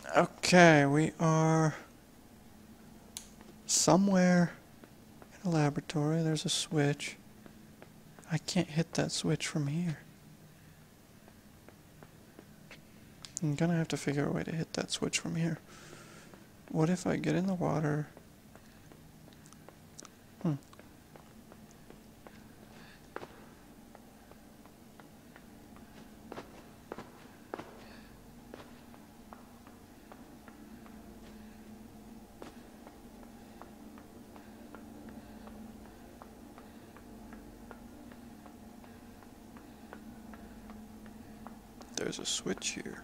Okay, we are somewhere in a laboratory. There's a switch. I can't hit that switch from here. I'm gonna have to figure a way to hit that switch from here. What if I get in the water? There's a switch here.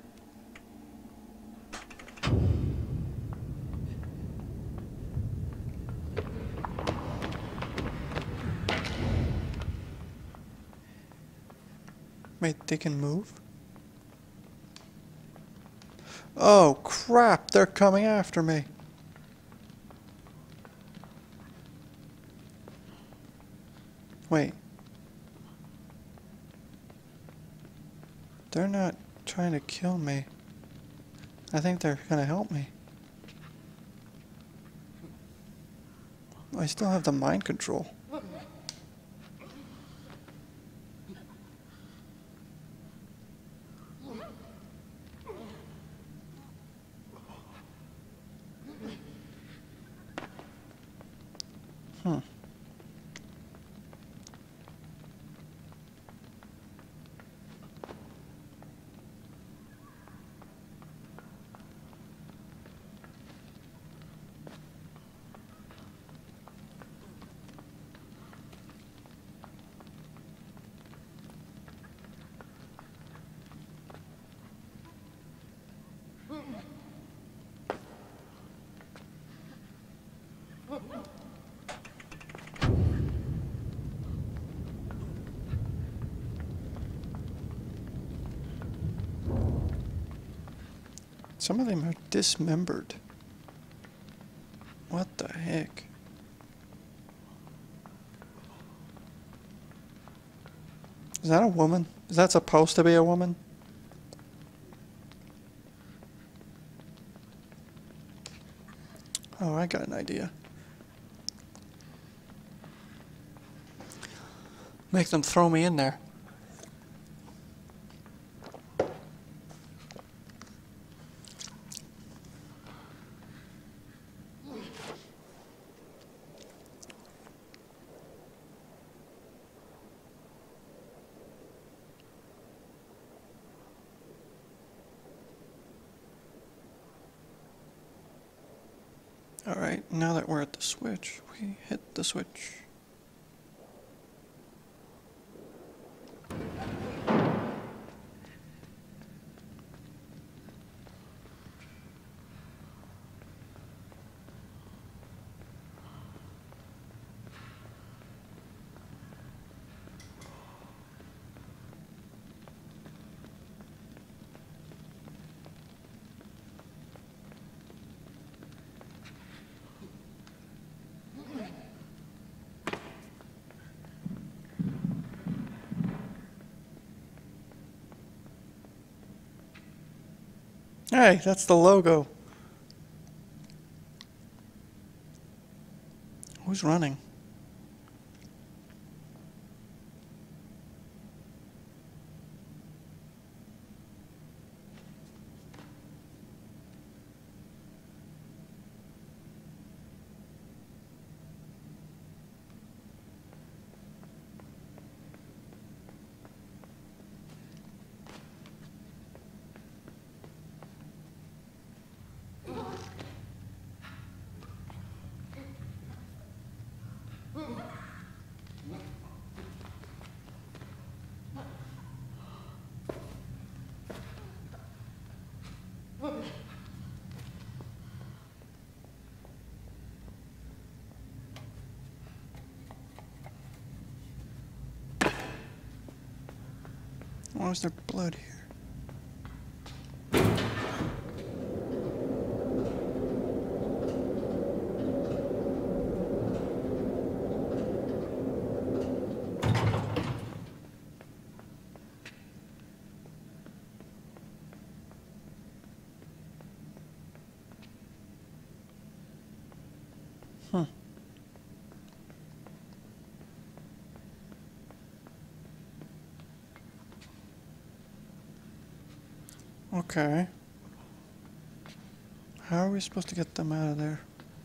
Wait, they can move? Oh crap, they're coming after me. Wait. They're not trying to kill me. I think they're gonna help me. I still have the mind control. Some of them are dismembered. What the heck? Is that a woman? Is that supposed to be a woman? Oh, I got an idea. Make them throw me in there. Alright, now that we're at the switch, we hit the switch. Hey, that's the logo. Who's running? Why is there blood here? Hmm. Okay. How are we supposed to get them out of there?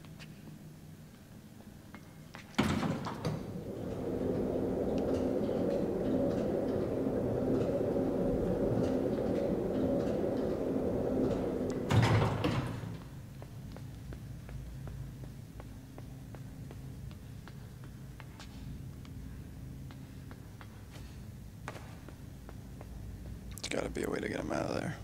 There's gotta be a way to get them out of there.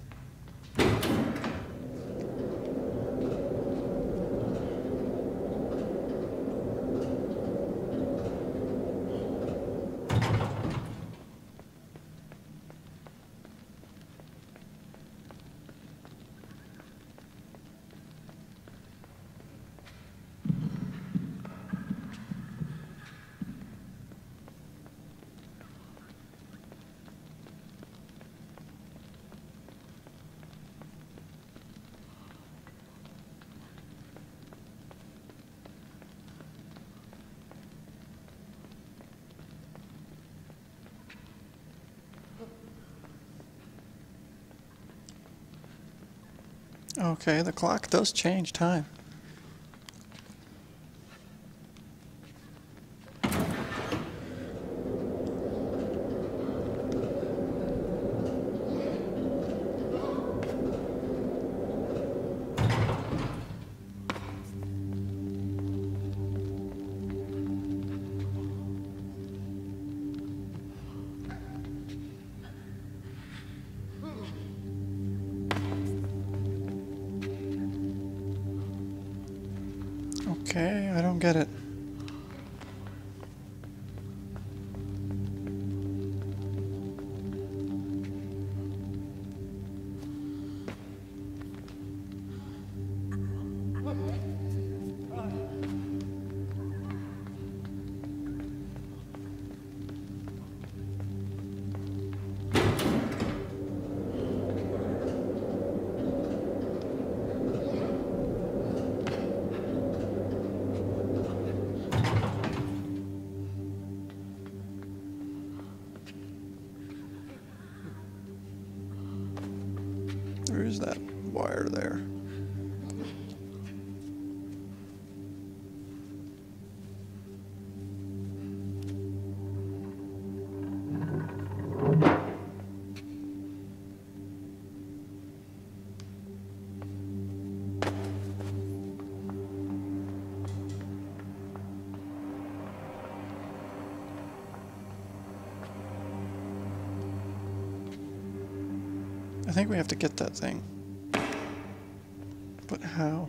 Okay, the clock does change time. Okay, I don't get it. There is that wire there. I think we have to get that thing. But how?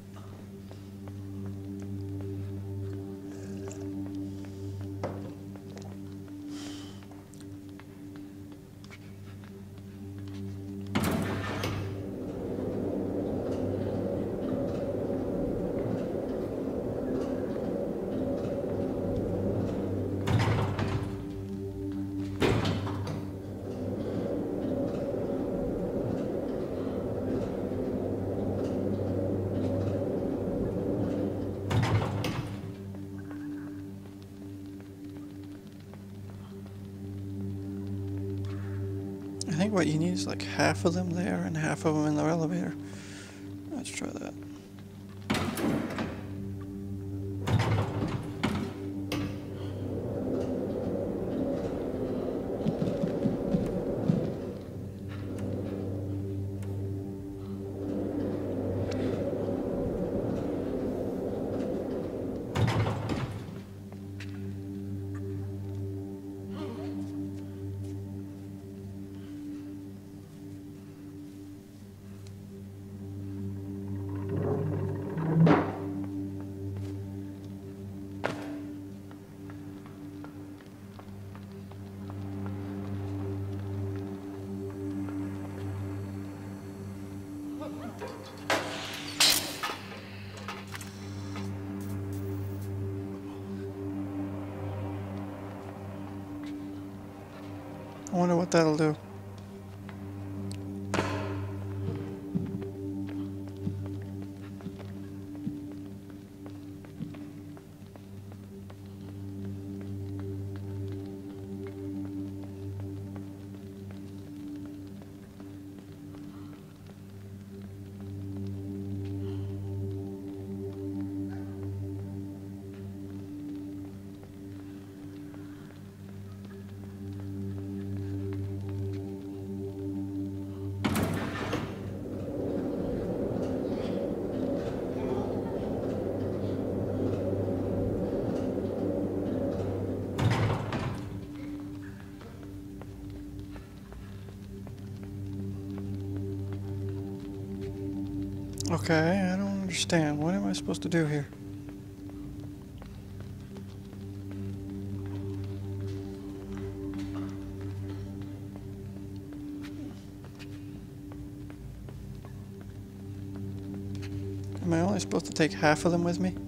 I think what you need is like half of them there and half of them in the elevator. Let's try that. I wonder what that'll do. Okay, I don't understand. What am I supposed to do here? Am I only supposed to take half of them with me?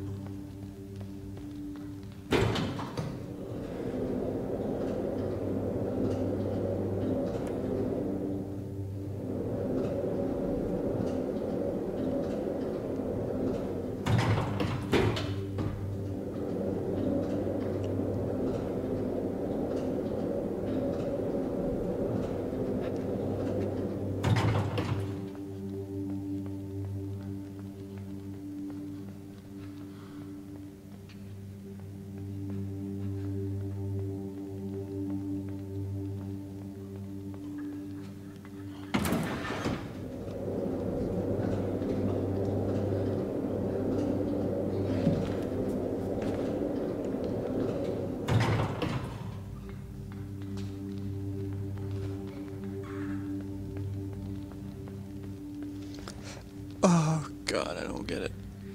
Oh god, I don't get it.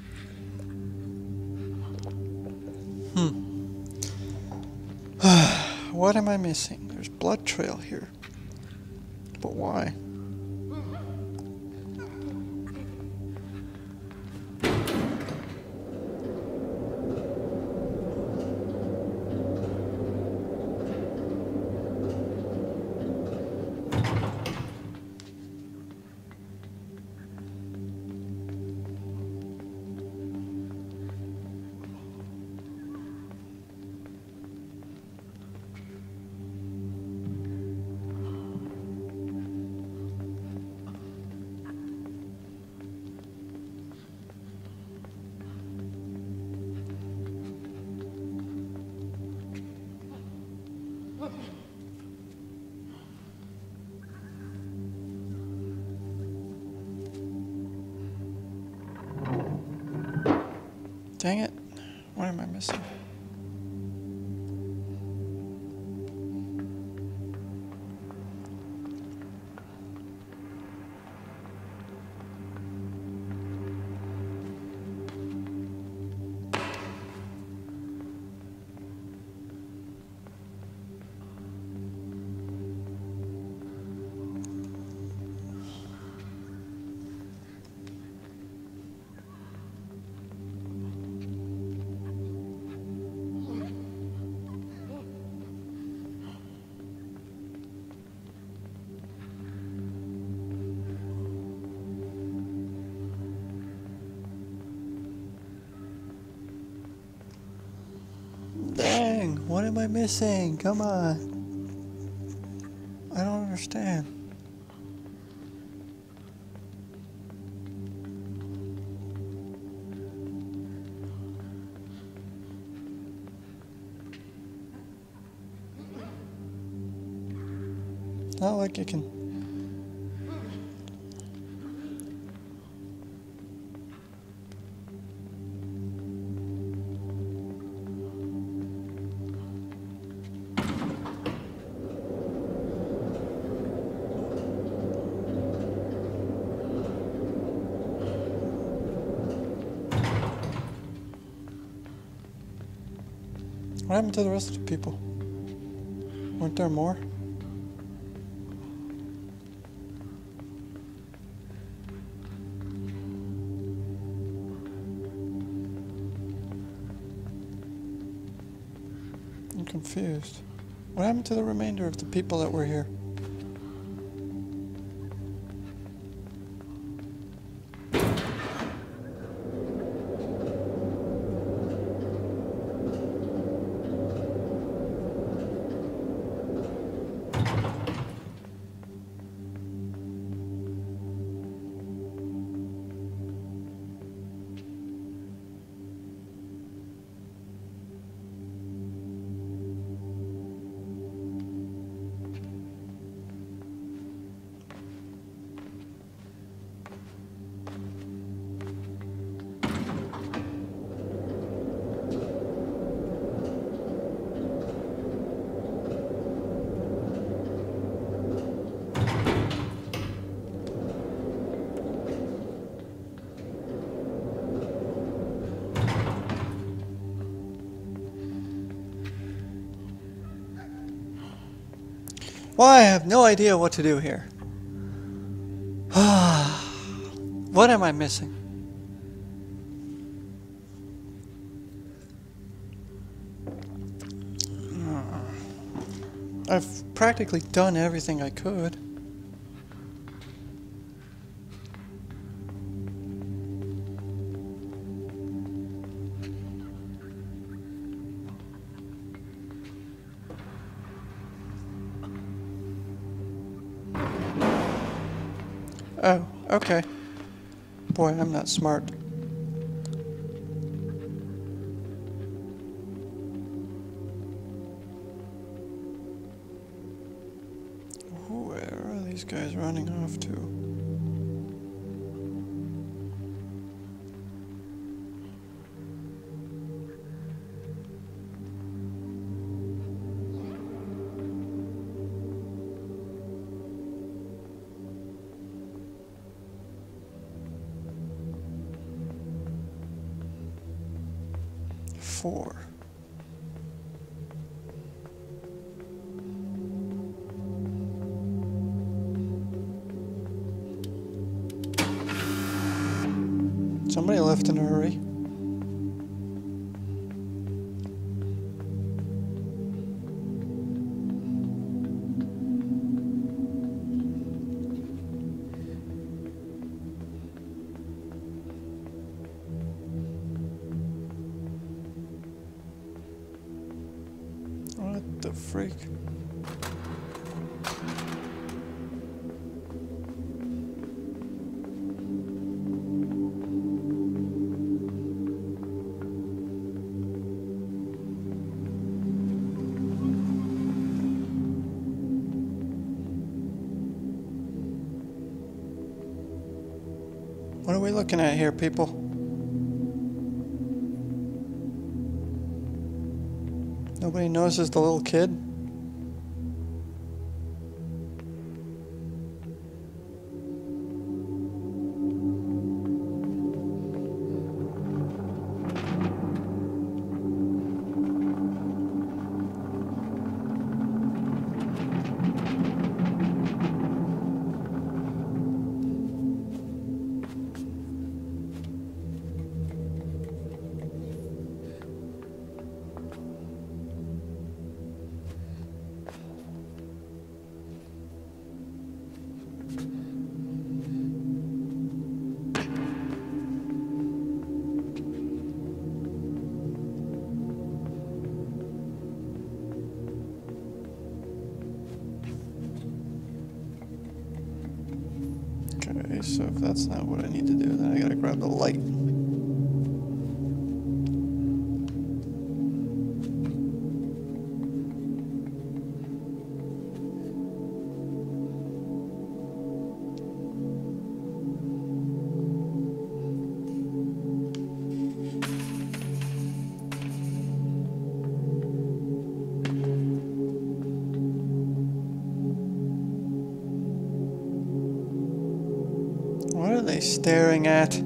What am I missing? There's blood trail here. But why? Dang it. What am I missing? Dang, what am I missing? Come on. I don't understand. Not like you can. What happened to the rest of the people? Weren't there more? I'm confused. What happened to the remainder of the people that were here? Well, I have no idea what to do here. What am I missing? I've practically done everything I could. Oh, okay. Boy, I'm not smart. Where are these guys running off to? Four. Somebody left in a hurry. What the freak? What are we looking at here, people? Nobody notices the little kid? Okay, so if that's not what I need to do, then I gotta grab the light. What are they staring at?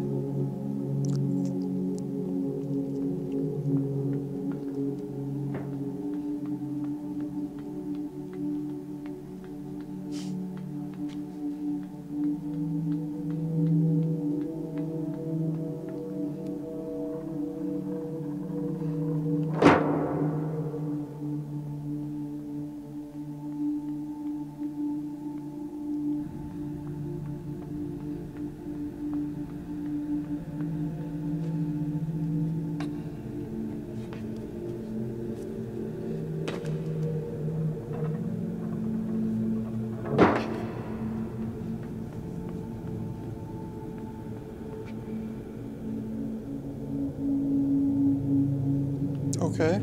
Okay.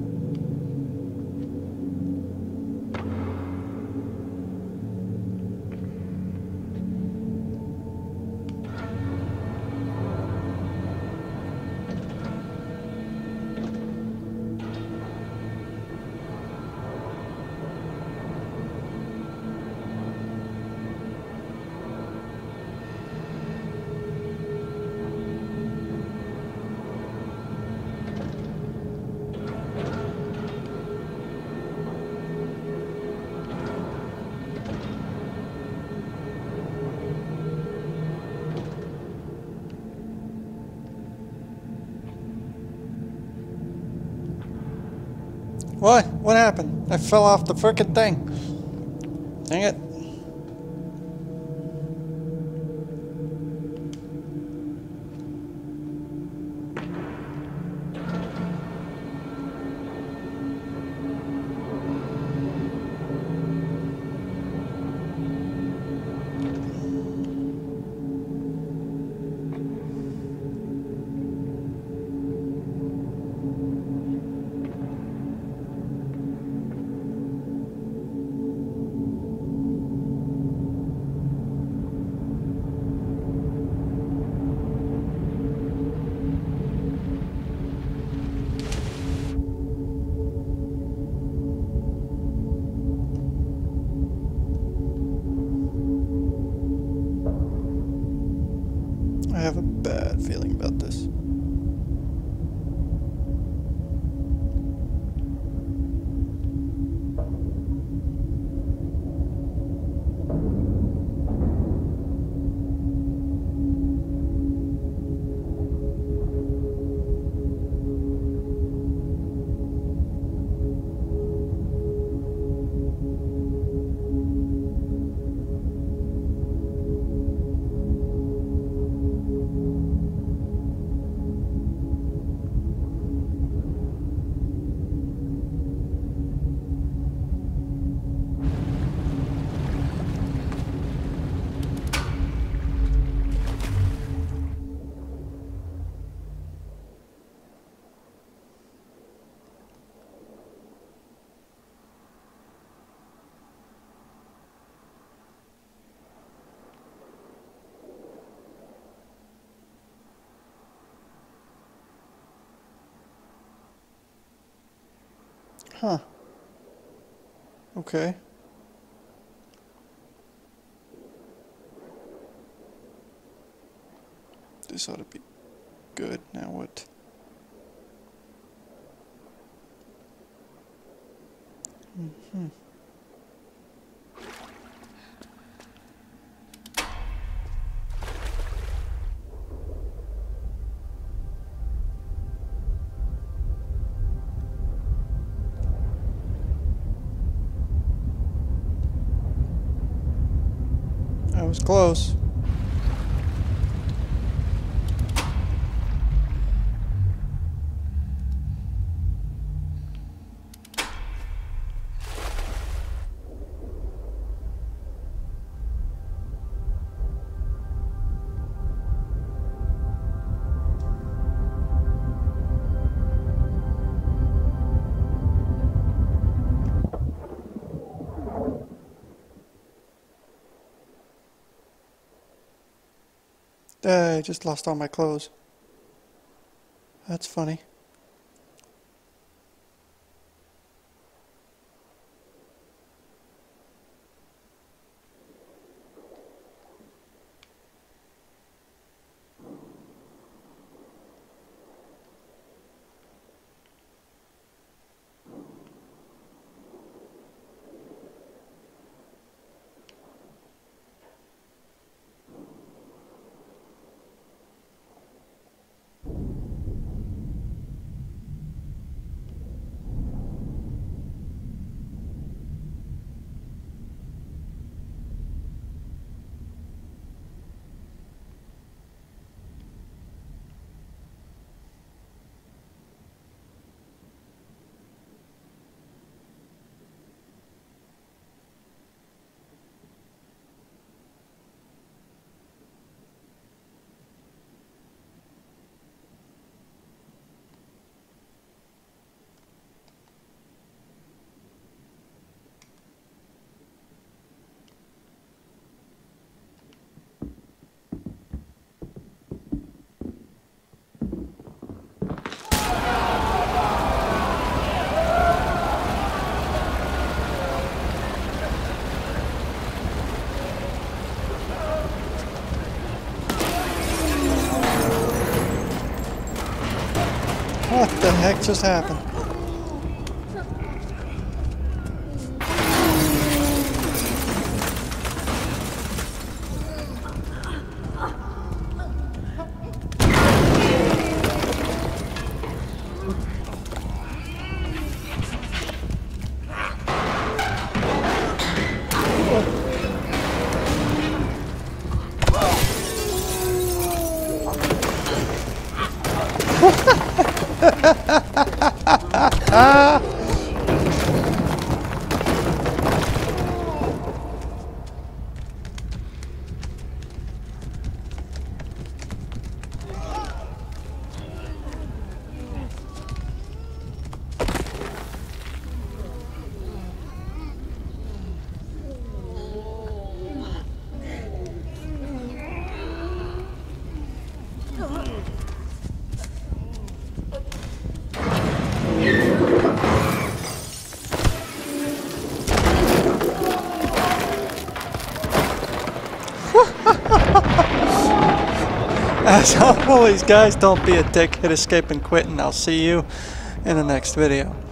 What? What happened? I fell off the frickin' thing. Dang it. I have a bad feeling about this. Huh. Okay. This ought to be good. Now what? Mm-hmm. I was close. I just lost all my clothes. That's funny. What the heck just happened? As always, guys, don't be a dick. Hit escape and quit, and I'll see you in the next video.